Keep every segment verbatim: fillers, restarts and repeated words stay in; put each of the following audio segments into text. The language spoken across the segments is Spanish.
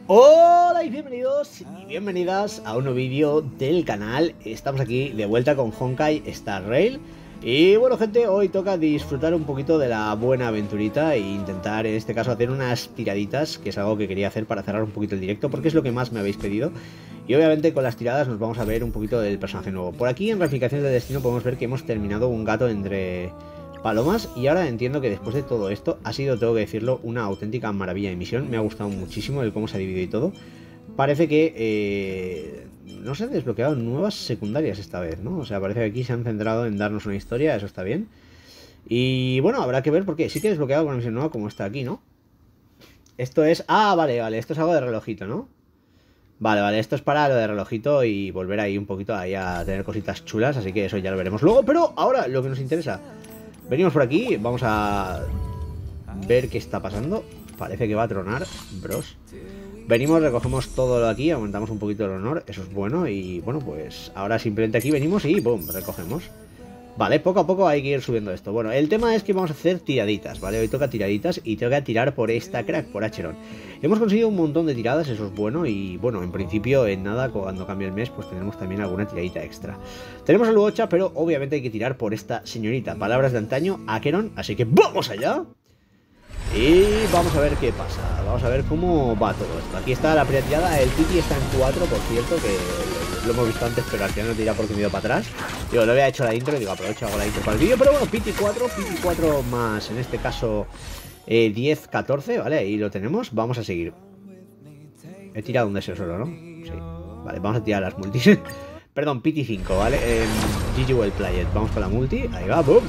Hola y bienvenidos y bienvenidas a un nuevo vídeo del canal. Estamos aquí de vuelta con Honkai Star Rail. Y bueno, gente, hoy toca disfrutar un poquito de la buena aventurita e intentar en este caso hacer unas tiraditas, que es algo que quería hacer para cerrar un poquito el directo, porque es lo que más me habéis pedido. Y obviamente con las tiradas nos vamos a ver un poquito del personaje nuevo. Por aquí en Ramificaciones de Destino podemos ver que hemos terminado un gato entre palomas, y ahora entiendo que después de todo esto ha sido, tengo que decirlo, una auténtica maravilla de misión. Me ha gustado muchísimo el cómo se ha dividido y todo. Parece que eh, no se han desbloqueado nuevas secundarias esta vez, ¿no? O sea, parece que aquí se han centrado en darnos una historia, eso está bien. Y bueno, habrá que ver porque sí que he desbloqueado una misión nueva como está aquí, ¿no? Esto es... Ah, vale, vale, esto es algo de relojito, ¿no? Vale, vale, esto es para lo de relojito y volver ahí un poquito ahí a tener cositas chulas, así que eso ya lo veremos luego. Pero ahora lo que nos interesa... Venimos por aquí, vamos a ver qué está pasando. Parece que va a tronar, bros. Venimos, recogemos todo lo aquí, aumentamos un poquito el honor, eso es bueno. Y bueno, pues ahora simplemente aquí venimos y boom, recogemos. Vale, poco a poco hay que ir subiendo esto. Bueno, el tema es que vamos a hacer tiraditas, ¿vale? Hoy toca tiraditas y toca tirar por esta crack, por Acheron. Hemos conseguido un montón de tiradas, eso es bueno. Y bueno, en principio en nada, cuando cambie el mes, pues tendremos también alguna tiradita extra. Tenemos el Luocha, pero obviamente hay que tirar por esta señorita. Palabras de antaño, Acheron, así que ¡vamos allá! Y vamos a ver qué pasa, vamos a ver cómo va todo esto. Aquí está la primera tirada, el Pity está en cuatro, por cierto, que lo hemos visto antes, pero al final no tira porque me he ido para atrás. Digo, lo había hecho la intro, digo, aprovecho, hago la intro para el vídeo. Pero bueno, Pity cuatro, Pity cuatro más, en este caso, eh, diez, catorce, ¿vale? Ahí lo tenemos, vamos a seguir. He tirado un deseo solo, ¿no? Sí, vale, vamos a tirar las multis. Perdón, Pity cinco, ¿vale? Eh, G G well played, vamos con la multi, ahí va, boom.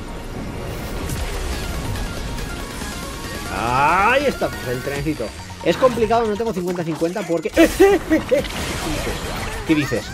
Ahí estamos, el trencito. Es complicado, no tengo cincuenta cincuenta porque... ¿Qué dices?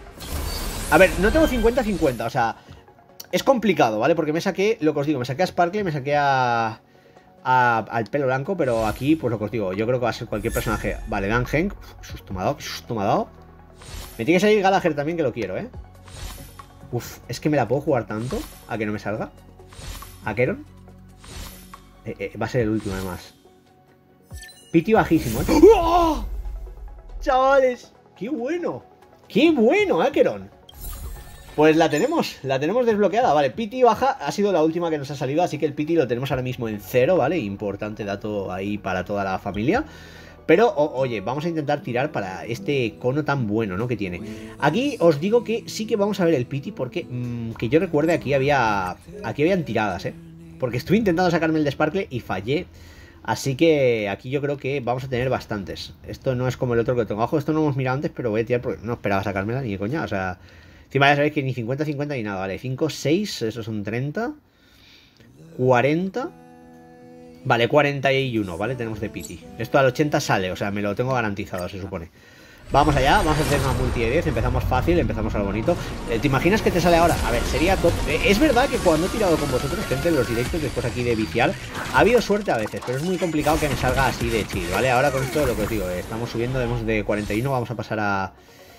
A ver, no tengo cincuenta cincuenta, o sea... Es complicado, ¿vale? Porque me saqué, lo que os digo, me saqué a Sparkle, me saqué a... a al pelo blanco, pero aquí, pues lo que os digo, yo creo que va a ser cualquier personaje. Vale, Dan Henk, susto me ha dado, susto me ha dado. Me tiene que salir Gallagher también, que lo quiero, ¿eh? Uf, es que me la puedo jugar tanto a que no me salga. ¿A Keron? Eh, eh, va a ser el último además. Pity bajísimo, ¿eh? ¡Oh! Chavales, qué bueno. Qué bueno, Acheron. Pues la tenemos, la tenemos desbloqueada. Vale, Pity baja, ha sido la última que nos ha salido, así que el Pity lo tenemos ahora mismo en cero, ¿vale? Importante dato ahí para toda la familia. Pero, o, oye, vamos a intentar tirar para este cono tan bueno, ¿no? Que tiene. Aquí os digo que sí que vamos a ver el Pity porque, mmm, que yo recuerde, aquí había, aquí habían tiradas, ¿eh? Porque estuve intentando sacarme el de Sparkle y fallé. Así que aquí yo creo que vamos a tener bastantes. Esto no es como el otro que tengo abajo. Esto no hemos mirado antes, pero voy a tirar porque no esperaba sacármela ni de coña. O sea, encima ya sabéis que ni cincuenta cincuenta ni nada. Vale, cinco, seis, esos son treinta. cuarenta. Vale, cuarenta y uno, ¿vale? Tenemos de Pity. Esto al ochenta sale, o sea, me lo tengo garantizado, se supone. Vamos allá, vamos a hacer una multi de diez, empezamos fácil, empezamos algo bonito. eh, ¿Te imaginas que te sale ahora? A ver, sería top. eh, Es verdad que cuando he tirado con vosotros, gente, en los directos, después aquí de viciar, ha habido suerte a veces, pero es muy complicado que me salga así de chill, ¿vale? Ahora con esto lo que os digo, eh, estamos subiendo, vemos de cuarenta y uno, vamos a pasar a...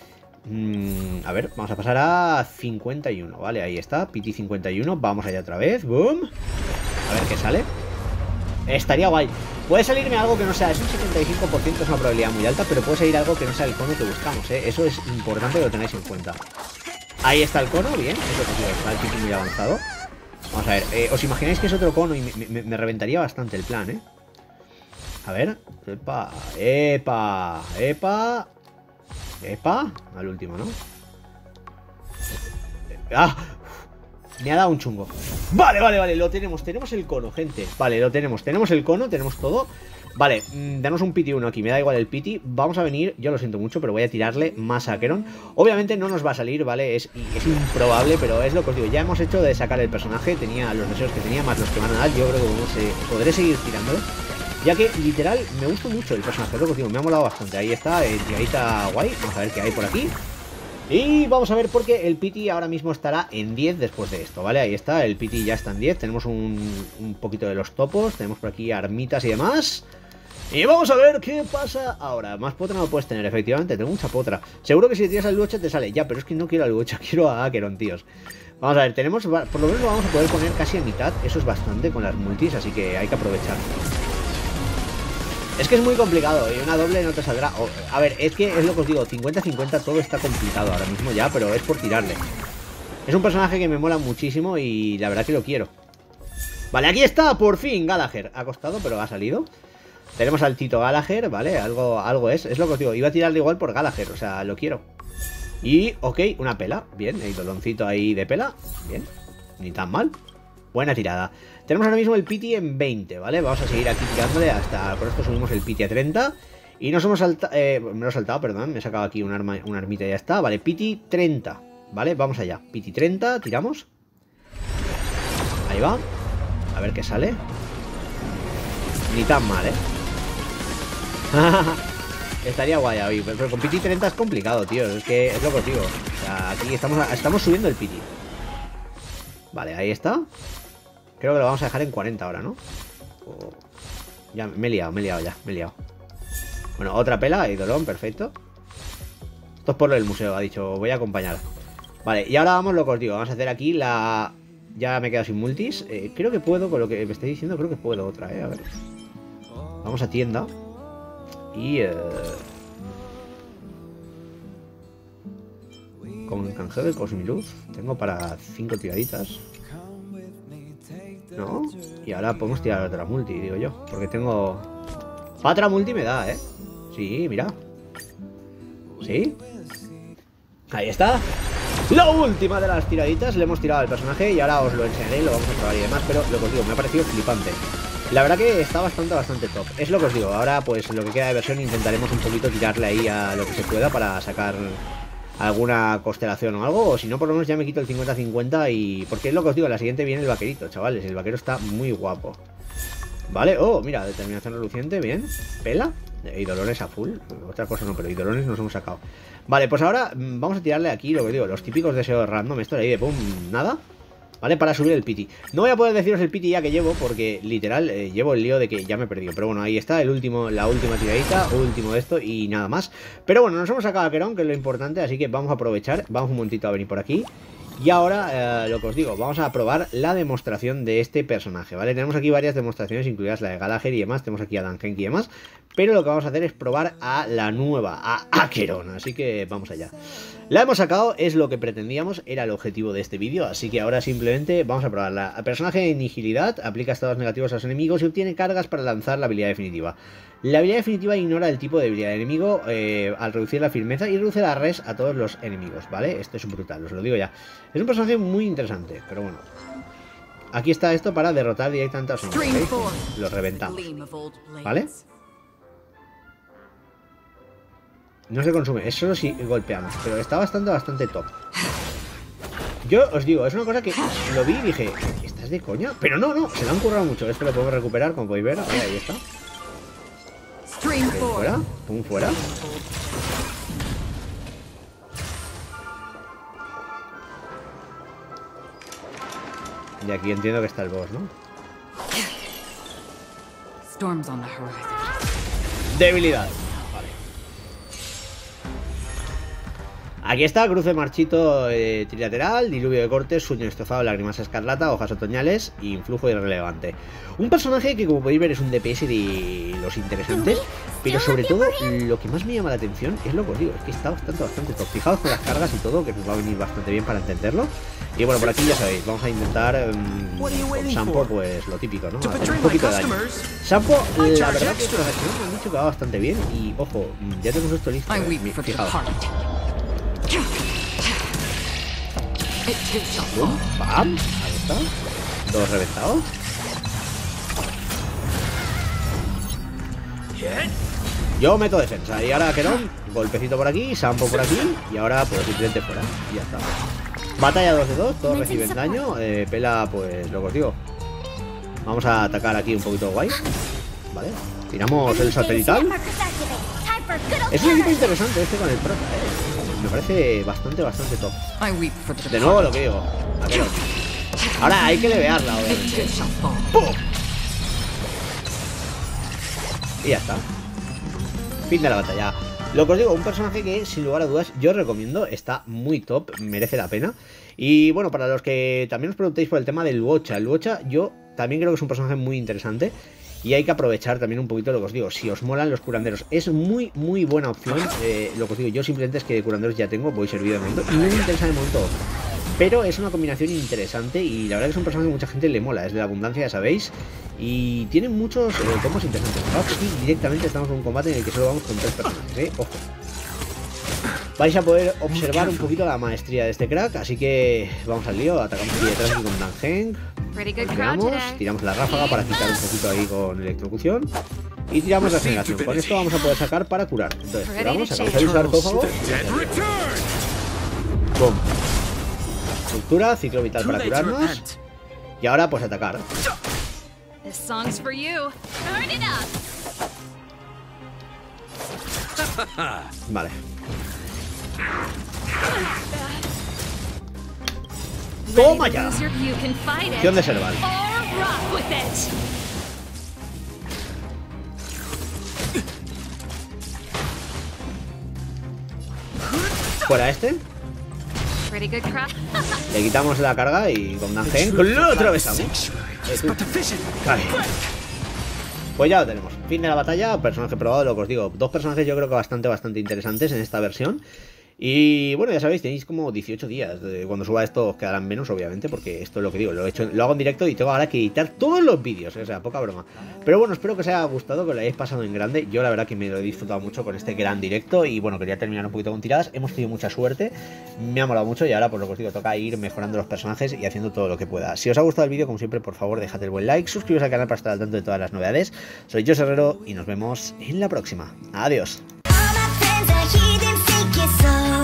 Mmm, a ver, vamos a pasar a cincuenta y uno, ¿vale? Ahí está, Pity cincuenta y uno, vamos allá otra vez, boom. A ver qué sale. Estaría guay. Puede salirme algo que no sea, es un setenta y cinco por ciento, es una probabilidad muy alta, pero puede salir algo que no sea el cono que buscamos, ¿eh? Eso es importante que lo tengáis en cuenta. Ahí está el cono, bien, eso que sí, está el Pity muy avanzado. Vamos a ver, eh, ¿os imagináis que es otro cono? Y me, me, me reventaría bastante el plan, ¿eh? A ver, epa, epa, epa, epa, al último, ¿no? ¡Ah! Me ha dado un chungo. Vale, vale, vale, lo tenemos, tenemos el cono, gente. Vale, lo tenemos, tenemos el cono, tenemos todo. Vale, mmm, danos un Pity uno aquí, me da igual el Pity. Vamos a venir, yo lo siento mucho, pero voy a tirarle más a Acheron. Obviamente no nos va a salir, ¿vale? Es, es improbable, pero es lo que os digo. Ya hemos hecho de sacar el personaje, tenía los deseos que tenía, más los que van a dar. Yo creo que vamos, eh, podré seguir tirándolo, ya que literal me gusta mucho el personaje, es lo que os digo, me ha molado bastante. Ahí está, eh, tiradita guay, vamos a ver qué hay por aquí. Y vamos a ver porque el Pity ahora mismo estará en diez después de esto, ¿vale? Ahí está, el Pity ya está en diez. Tenemos un, un poquito de los topos. Tenemos por aquí armitas y demás. Y vamos a ver qué pasa ahora. Más potra no puedes tener, efectivamente, tengo mucha potra. Seguro que si tiras al Luocha te sale. Ya, pero es que no quiero al Luocha, quiero a Acheron, tíos. Vamos a ver, tenemos, por lo menos lo vamos a poder poner casi a mitad. Eso es bastante con las multis, así que hay que aprovechar. Es que es muy complicado y una doble no te saldrá. O, a ver, es que es lo que os digo, cincuenta cincuenta todo está complicado ahora mismo ya, pero es por tirarle. Es un personaje que me mola muchísimo y la verdad que lo quiero. Vale, aquí está, por fin, Gallagher. Ha costado, pero ha salido. Tenemos al Tito Gallagher, ¿vale? Algo, algo es, es lo que os digo. Iba a tirarle igual por Gallagher, o sea, lo quiero. Y, ok, una pela, bien, el doloncito ahí de pela. Bien, ni tan mal. Buena tirada. Tenemos ahora mismo el pity en veinte, ¿vale? Vamos a seguir aquí tirándole hasta... Con esto subimos el pity a treinta. Y nos hemos saltado... Eh, me lo he saltado, perdón. Me he sacado aquí un arma, una armita y ya está. Vale, pity treinta, ¿vale? Vamos allá. pity treinta, tiramos. Ahí va. A ver qué sale. Ni tan mal, ¿eh? Estaría guay hoy. Pero con pity treinta es complicado, tío. Es que es lo que os digo. O sea, aquí estamos, estamos subiendo el pity. Vale, ahí está. Creo que lo vamos a dejar en cuarenta ahora, ¿no? Oh. Ya, me he liado, me he liado ya, me he liado. Bueno, otra pela, idolón, perfecto. Esto es por lo del museo, ha dicho, voy a acompañar. Vale, y ahora vamos lo que os digo. Vamos a hacer aquí la... Ya me he quedado sin multis. eh, Creo que puedo, con lo que me estoy diciendo, creo que puedo otra, eh, a ver. Vamos a tienda. Y... Eh... Con canjeo de Cosmiluz tengo para cinco tiraditas. ¿No? Y ahora podemos tirar otra multi, digo yo. Porque tengo... Otra multi me da, ¿eh? Sí, mira. ¿Sí? Ahí está. La última de las tiraditas. Le hemos tirado al personaje y ahora os lo enseñaré y lo vamos a probar y demás. Pero lo que os digo, me ha parecido flipante. La verdad que está bastante, bastante top. Es lo que os digo. Ahora, pues, lo que queda de versión intentaremos un poquito tirarle ahí a lo que se pueda para sacar... alguna constelación o algo, o si no por lo menos ya me quito el cincuenta cincuenta y... Porque es lo que os digo, la siguiente viene el vaquerito, chavales, el vaquero está muy guapo. Vale, oh, mira, determinación reluciente, bien, pela, y dolores a full, otra cosa no, pero y dolores nos hemos sacado. Vale, pues ahora vamos a tirarle aquí lo que digo, los típicos deseos random, esto de ahí de pum, nada. Vale, para subir el pity. No voy a poder deciros el pity ya que llevo, porque literal eh, llevo el lío de que ya me he perdido. Pero bueno, ahí está, el último, la última tiradita, último de esto y nada más. Pero bueno, nos hemos sacado a Querón, que es lo importante, así que vamos a aprovechar. Vamos un momentito a venir por aquí. Y ahora, eh, lo que os digo, vamos a probar la demostración de este personaje, ¿vale? Tenemos aquí varias demostraciones, incluidas la de Gallagher y demás. Tenemos aquí a Dan Henke y demás. Pero lo que vamos a hacer es probar a la nueva, a Acheron. Así que vamos allá. La hemos sacado, es lo que pretendíamos, era el objetivo de este vídeo. Así que ahora simplemente vamos a probarla. El personaje de Nihilidad aplica estados negativos a los enemigos y obtiene cargas para lanzar la habilidad definitiva. La habilidad definitiva ignora el tipo de habilidad del enemigo eh, al reducir la firmeza y reduce la res a todos los enemigos, ¿vale? Esto es brutal, os lo digo ya. Es un personaje muy interesante, pero bueno. Aquí está esto para derrotar directamente a los enemigos, ¿veis? Los reventamos, ¿vale? No se consume, es solo si golpeamos, pero está bastante, bastante top. Yo os digo, es una cosa que lo vi y dije, ¿estás de coña? Pero no, no, se lo han currado mucho. Esto lo podemos recuperar, como podéis ver. Ahí, ahí está. Ahí, fuera, pum, fuera. Y aquí entiendo que está el boss, ¿no? Debilidad. Aquí está, cruce marchito eh, trilateral, diluvio de cortes, sueño destrozado, lágrimas escarlata, hojas otoñales y influjo irrelevante. Un personaje que, como podéis ver, es un D P S de los interesantes, pero sobre todo lo que más me llama la atención es lo que os digo, es que está bastante, bastante top. Fijaos con las cargas y todo, que nos va a venir bastante bien para entenderlo. Y bueno, por aquí ya sabéis, vamos a intentar um, con Sampo, pues lo típico, ¿no? Hacer un poquito de daño. Sampo, la verdad que los acciones me han dicho que va bastante bien y, ojo, ya tenemos esto listo, eh, fijaos. Boom, bam, ahí está. Dos reventados. Yo meto defensa. Y ahora Querón, golpecito por aquí, Sampo por aquí. Y ahora pues simplemente fuera. Y ya está. Batalla dos de dos, todos reciben daño. eh, Pela, pues lo que os digo. Vamos a atacar aquí un poquito guay. Vale, tiramos el satelital. Es un equipo interesante este con el prota, eh. Me parece bastante, bastante top. De nuevo lo que digo. Ahora hay que levearla, obviamente. ¡Pum! Y ya está. Fin de la batalla. Lo que os digo, un personaje que sin lugar a dudas yo recomiendo, está muy top, merece la pena. Y bueno, para los que también os preguntéis por el tema del Luocha, el Luocha yo también creo que es un personaje muy interesante. Y hay que aprovechar también un poquito lo que os digo. Si os molan los curanderos, es muy, muy buena opción. Eh, lo que os digo, yo simplemente es que de curanderos ya tengo, voy servido de momento. Y no me interesa de momento. Pero es una combinación interesante y la verdad que es un personaje que mucha gente le mola. Es de la abundancia, ya sabéis. Y tiene muchos eh, combos interesantes. Aquí directamente estamos en un combate en el que solo vamos con tres personajes, ¿eh? Ojo. Vais a poder observar un poquito la maestría de este crack. Así que vamos al lío. Atacamos aquí detrás con Dan Heng. Tiramos, tiramos la ráfaga para quitar un poquito ahí con electrocución. Y tiramos la generación. Con esto vamos a poder sacar para curar. Entonces, tiramos, sacamos el sarcófago. Boom. Estructura, ciclo vital para curarnos. Y ahora pues atacar. Vale. ¡Toma ya! Opción de Serval. Fuera este. Le quitamos la carga y con Dan Heng lo atravesamos. Vale. Pues ya lo tenemos. Fin de la batalla. Personaje probado, lo que os digo. Dos personajes yo creo que bastante, bastante interesantes en esta versión. Y bueno, ya sabéis, tenéis como dieciocho días. Cuando suba esto os quedarán menos, obviamente, porque esto es lo que digo, lo he hecho, lo hago en directo y tengo ahora que editar todos los vídeos, o sea, poca broma. Pero bueno, espero que os haya gustado, que lo hayáis pasado en grande. Yo la verdad que me lo he disfrutado mucho con este gran directo. Y bueno, quería terminar un poquito con tiradas. Hemos tenido mucha suerte, me ha molado mucho. Y ahora, pues lo que os digo, toca ir mejorando los personajes y haciendo todo lo que pueda. Si os ha gustado el vídeo, como siempre, por favor, dejad el buen like, suscribiros al canal para estar al tanto de todas las novedades. Soy José Herrero y nos vemos en la próxima. Adiós.